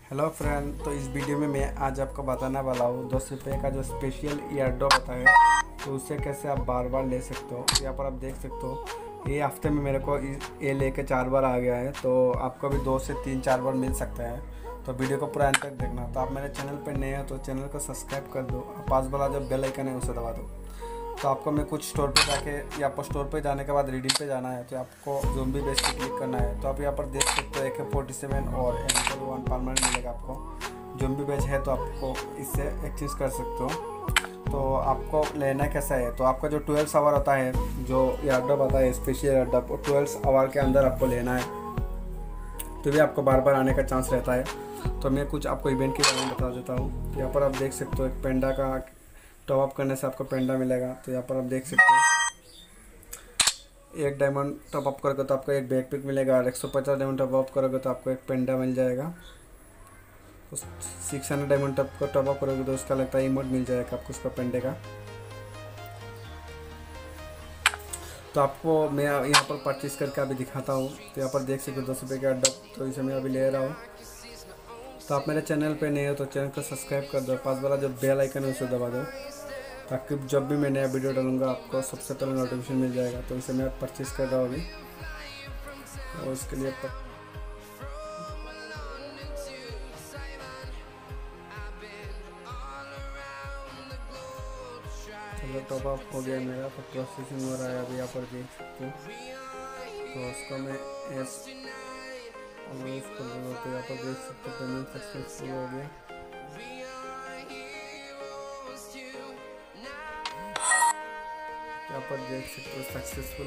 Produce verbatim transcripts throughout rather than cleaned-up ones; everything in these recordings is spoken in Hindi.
हेलो फ्रेंड, तो इस वीडियो में मैं आज आपको बताने वाला हूँ दस रुपये का जो स्पेशल ईयर ड्रॉप होता है तो उससे कैसे आप बार बार ले सकते हो। यहाँ पर आप देख सकते हो ये हफ्ते में मेरे को ये लेके चार बार आ गया है, तो आपको भी दो से तीन चार बार मिल सकता है। तो वीडियो को पूरा अंत तक देखना। तो आप मेरे चैनल पर नए हो तो चैनल को सब्सक्राइब कर दो, पास वाला जो बेल आइकन है उसे दबा दो। तो आपको मैं कुछ स्टोर पे जाके या आपको स्टोर पे जाने के बाद रिडीम पे जाना है, तो आपको ज़ोंबी बेस पे क्लिक करना है। तो आप यहाँ पर देख सकते हो ए के फोर्टी सेवन और एम फोर्टी वन परमानेंट मिलेगा आपको। ज़ोंबी बेच है तो आपको इससे एक्सचेंज कर सकते हो। तो आपको लेना कैसा है, तो आपका जो ट्वेल्व आवर होता है, जो एयरड्रॉप आता है स्पेशल एयरड्रॉप, वो ट्वेल्व आवर के अंदर आपको लेना है, तो भी आपको बार बार आने का चांस रहता है। तो मैं कुछ आपको इवेंट के बारे में बता देता हूँ। यहाँ पर आप देख सकते हो एक पेंडा का टॉप अप करने से आपको पेंडा मिलेगा। तो यहाँ पर आप देख सकते हो एक डायमंड टॉप अप करोगे तो आपको एक बैकपैक मिलेगा, और एक सौ पचास डायमंड टॉप अप करोगे तो आपको एक पेंडा मिल जाएगा। तो सिक्स हंड्रेड डायमंड टॉप को टॉप अप करोगे तो उसका लगता है इमोट मिल जाएगा आपको उसका पेंडे का। तो आपको मैं यहाँ पर परचेज करके अभी दिखाता हूँ। तो यहाँ पर देख सकते हो दस रुपये का अड्डा, तो इसे मैं अभी ले रहा हूँ। तो आप मेरे चैनल पे नए हो तो चैनल को सब्सक्राइब कर दो, पास वाला जो बेल आइकन है उसे दबा दो, ताकि जब भी मैं नया वीडियो डालूंगा आपको सबसे पहले नोटिफिकेशन मिल जाएगा। तो इसे मैं परचेज कर रहा हूँ अभी, और उसके लिए पर... चलो टॉप अप हो गया मेरा, तो प्रोसेसिंग हो रहा है अभी, यहाँ पर देख सकते हो। तो उसको मैं एस कर दूँगा, तो यहाँ पर देख सकते हो पेमेंट सक्सेसफुल हो गया। यहाँ पर देख सकते हो सक्सेसफुल।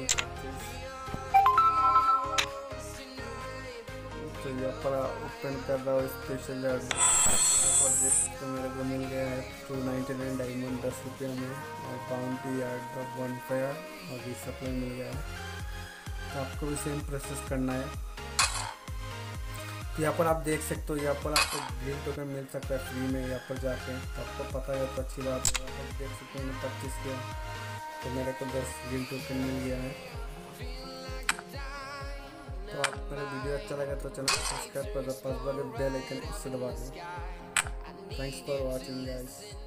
तो यहाँ पर ओपन कर रहा हूँ स्पेशल यहाँ पर देख सकते हो मेरे को मिल गया है टू नाइन्टी नाइन डायमंड दस रुपये में, और बाउंटी यार्ड वन फायर और रिसप्लाई मिल गया है। तो आपको भी सेम प्रोसेस करना है। तो यहाँ पर आप देख सकते हो, यहाँ पर आपको ग्रीन टोकन मिल सकता है फ्री में यहाँ पर जाके। तो आपको पता है तो अच्छी बात है। यहाँ पर देख सकते हो मैंने परचेस किया तो मेरे को दस ग्रीन टोकन मिल गया है। तो आप मेरा वीडियो अच्छा लगा तो चैनल को सब्सक्राइब कर दो, पास वाले बेल आइकन इससे दबा दो। Thanks for watching guys.